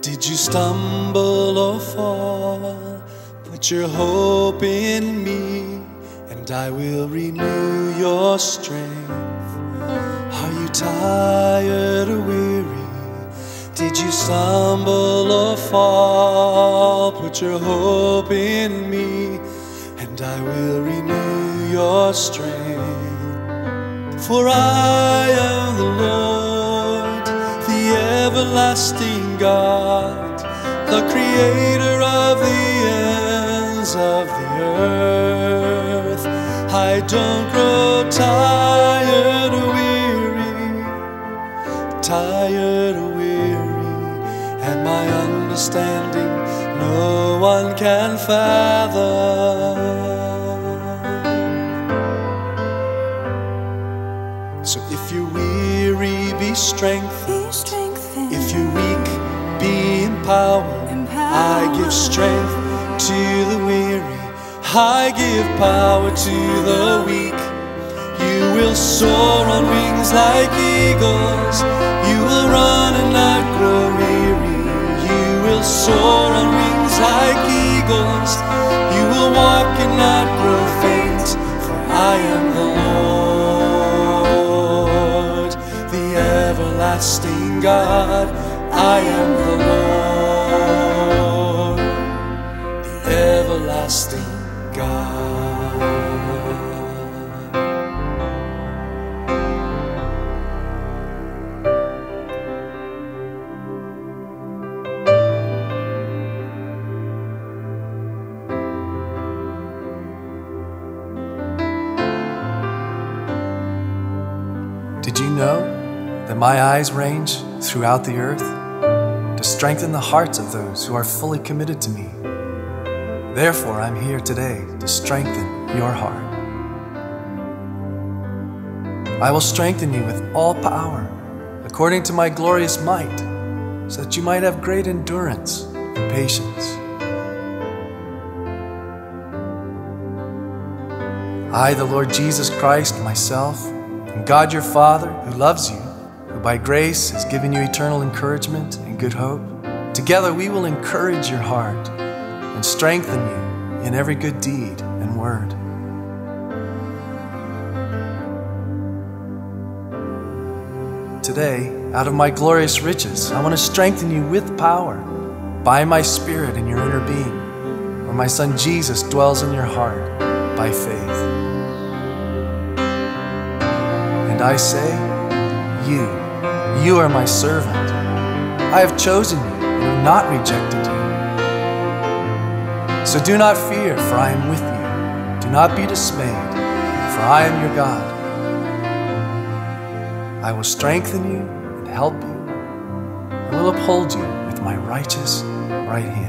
Did you stumble or fall? Put your hope in me, and I will renew your strength. Are you tired or weary? Did you stumble or fall? Put your hope in me, and I will renew your strength. For I am the Lord, the everlasting God, the creator of the ends of the earth. I don't grow tired or weary, tired or weary, and my understanding no one can fathom. So if you're weary, be strengthened. If you're weak, be empowered. I give strength to the weary, I give power to the weak. You will soar on wings like eagles. You will run and not grow weary. You will soar on wings like eagles. You will walk and not grow faint. For I am the Lord, the everlasting God. I am the Lord, the everlasting God. Did you know that my eyes range throughout the earth to strengthen the hearts of those who are fully committed to me? Therefore, I'm here today to strengthen your heart. I will strengthen you with all power, according to my glorious might, so that you might have great endurance and patience. I, the Lord Jesus Christ, myself, and God your Father, who loves you, who by grace has given you eternal encouragement and good hope, together we will encourage your heart and strengthen you in every good deed and word. Today, out of my glorious riches, I want to strengthen you with power by my Spirit in your inner being, where my Son Jesus dwells in your heart by faith. And I say, you are my servant. I have chosen you and have not rejected you. So do not fear, for I am with you. Do not be dismayed, for I am your God. I will strengthen you and help you. I will uphold you with my righteous right hand.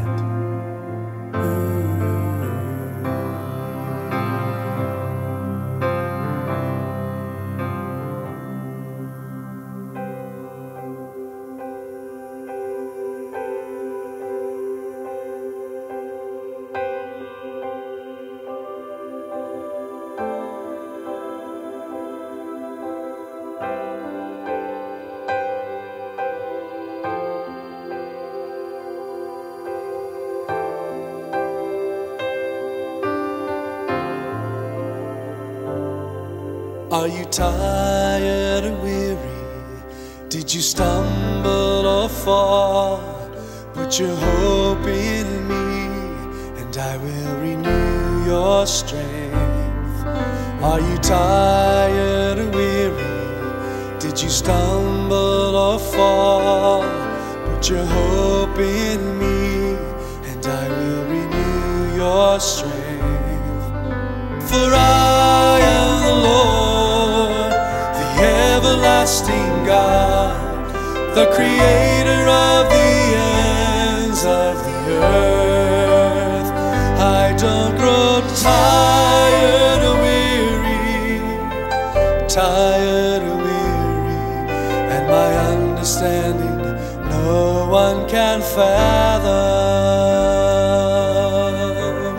Are you tired or weary? Did you stumble or fall? Put your hope in me, and I will renew your strength. Are you tired or weary? Did you stumble or fall? Put your hope in me, and I will renew your strength. For I am the Lord, everlasting God, the creator of the ends of the earth. I don't grow tired or weary, tired or weary, and my understanding no one can fathom.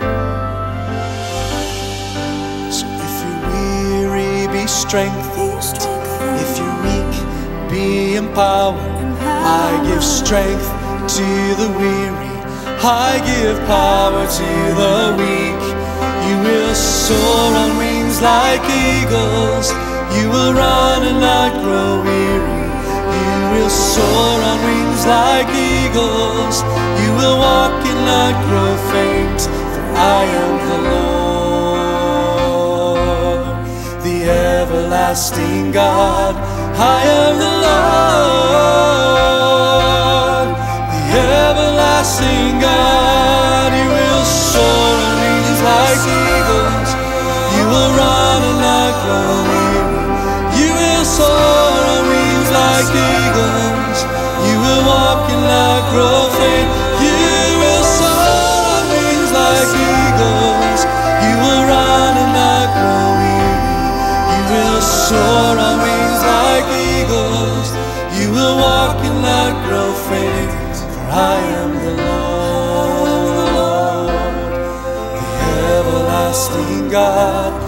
So if you're weary, be strengthened. If you're weak, be empowered. I give strength to the weary, I give power to the weak. You will soar on wings like eagles. You will run and not grow weary. You will soar on wings like eagles. You will walk and not grow faint, for I am the Lord, the everlasting God. I am the Lord, the everlasting God. You will soar on wings like eagles. You will run and not grow weary. You will soar on wings like eagles. You will walk and not grow faint. You will soar on wings like eagles. You will run and not grow weary. You will soar on wings like eagles. You will walk and not grow faint, for I am the Lord, the everlasting God.